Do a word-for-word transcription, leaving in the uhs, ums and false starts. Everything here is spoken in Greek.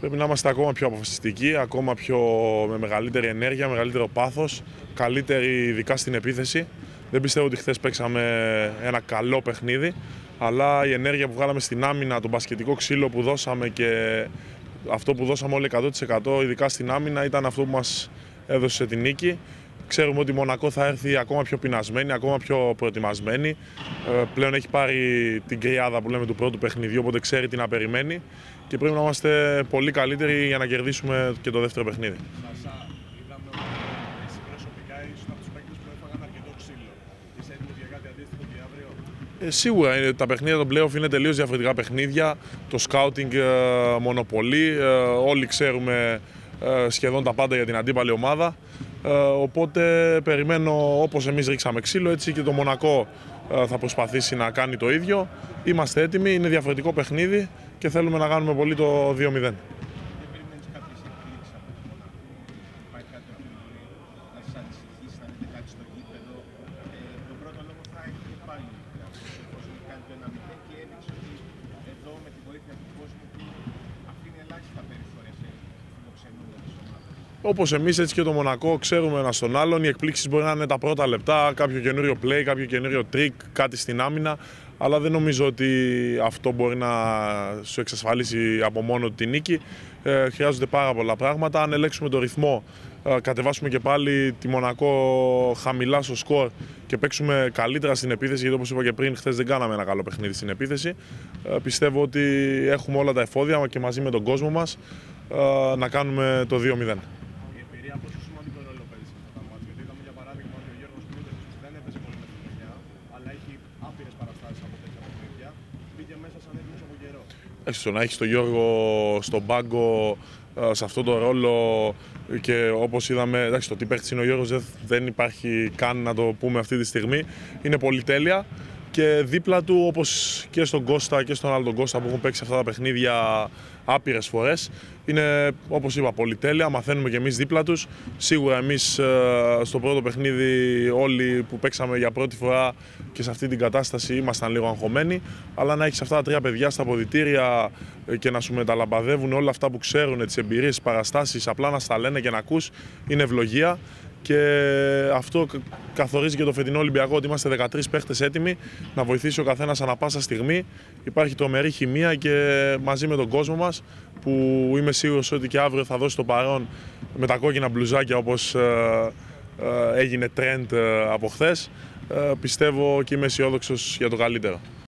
Πρέπει να είμαστε ακόμα πιο αποφασιστικοί, ακόμα πιο με μεγαλύτερη ενέργεια, μεγαλύτερο πάθος, καλύτερη ειδικά στην επίθεση. Δεν πιστεύω ότι χθες παίξαμε ένα καλό παιχνίδι, αλλά η ενέργεια που βγάλαμε στην άμυνα, το μπασκετικό ξύλο που δώσαμε και αυτό που δώσαμε όλοι εκατό τοις εκατό ειδικά στην άμυνα ήταν αυτό που μας έδωσε την νίκη. Ξέρουμε ότι η Μονακό θα έρθει ακόμα πιο πεινασμένη, ακόμα πιο προετοιμασμένη. Πλέον έχει πάρει την κρυάδα που λέμε του πρώτου παιχνιδιού, οπότε ξέρει τι να περιμένει και πρέπει να είμαστε πολύ καλύτεροι για να κερδίσουμε και το δεύτερο παιχνίδι. Σασά, είδαμε ότι εσύ προσωπικά ήσουν από τους παίκτες που έφαγαν αρκετό ξύλο. Είσαι έτοιμος για κάτι αντίστοιχο και αύριο? Ε, σίγουρα τα παιχνίδια των play-off είναι τελείως διαφορετικά παιχνίδια. Το scouting ε, μονοπολεί, ε, όλοι ξέρουμε ε, σχεδόν τα πάντα για την αντίπαλη ομάδα. Ε, οπότε περιμένω, όπως εμείς ρίξαμε ξύλο, έτσι και το Μονακό ε, θα προσπαθήσει να κάνει το ίδιο. Είμαστε έτοιμοι, είναι διαφορετικό παιχνίδι και θέλουμε να κάνουμε πολύ το δύο μηδέν. Δεν περιμένεις κάποιες εκπλήξεις από το Μονακό? Υπάρχει κάτι που μπορεί να σας ανησυχήσει, να δείτε κάτι στο γήπεδο? Ε, τον πρώτο λόγο θα έχει και πάλι εφόσον κάνει το ένα μηδέν και έδειξε ότι εδώ με τη βοήθεια του κόσμου του αφήνει ελάχιστα περιθώρια σε φιλοξενούμενες ομάδες. Όπως εμείς έτσι και το Μονακό ξέρουμε ένα στον άλλον, οι εκπλήξεις μπορεί να είναι τα πρώτα λεπτά, κάποιο καινούριο play, κάποιο καινούριο trick, κάτι στην άμυνα, αλλά δεν νομίζω ότι αυτό μπορεί να σου εξασφαλίσει από μόνο τη νίκη. Ε, χρειάζονται πάρα πολλά πράγματα. Αν ελέγξουμε το ρυθμό, ε, κατεβάσουμε και πάλι τη Μονακό χαμηλά στο σκορ και παίξουμε καλύτερα στην επίθεση, γιατί όπως είπα και πριν, χθες δεν κάναμε ένα καλό παιχνίδι στην επίθεση. Ε, πιστεύω ότι έχουμε όλα τα εφόδια και μαζί με τον κόσμο μας ε, να κάνουμε το δύο μηδέν. Η εμπειρία πόσο σημαντικό ρόλο παίζει σε αυτά τα μάτια? Γιατί είδαμε για παράδειγμα ότι ο Γιώργος Μίλτος δεν έπαιζε πολύ με τη χρονιά, αλλά έχει άπειρες παραστάσεις από τέτοια παιχνίδια. Μπήκε μέσα σαν έτοιμος από καιρό. Έχεις το να έχεις τον Γιώργο στον πάγκο σε αυτό το ρόλο και όπως είδαμε, εντάξει, το τι παίχτης είναι ο Γιώργος δεν υπάρχει καν να το πούμε αυτή τη στιγμή. Είναι πολυτέλεια και δίπλα του, όπως και στον Κώστα και στον άλλο τον Κώστα που έχουν παίξει αυτά τα παιχνίδια άπειρες φορές, είναι, όπως είπα, πολυτέλεια, μαθαίνουμε και εμείς δίπλα τους. Σίγουρα εμείς στο πρώτο παιχνίδι όλοι που παίξαμε για πρώτη φορά και σε αυτή την κατάσταση ήμασταν λίγο αγχωμένοι, αλλά να έχεις αυτά τα τρία παιδιά στα αποδυτήρια και να σου μεταλαμπαδεύουν όλα αυτά που ξέρουν, τις εμπειρίες, τις παραστάσεις, απλά να στα λένε και να ακούς, είναι ευλογία. Και αυτό καθορίζει και το φετινό Ολυμπιακό, ότι είμαστε δεκατρείς παίχτες έτοιμοι να βοηθήσει ο καθένας ανά πάσα στιγμή. Υπάρχει τρομερή χημεία και μαζί με τον κόσμο μας, που είμαι σίγουρος ότι και αύριο θα δώσει το παρόν με τα κόκκινα μπλουζάκια όπως ε, ε, έγινε trend ε, από χθες. Ε, πιστεύω και είμαι αισιόδοξος για το καλύτερο.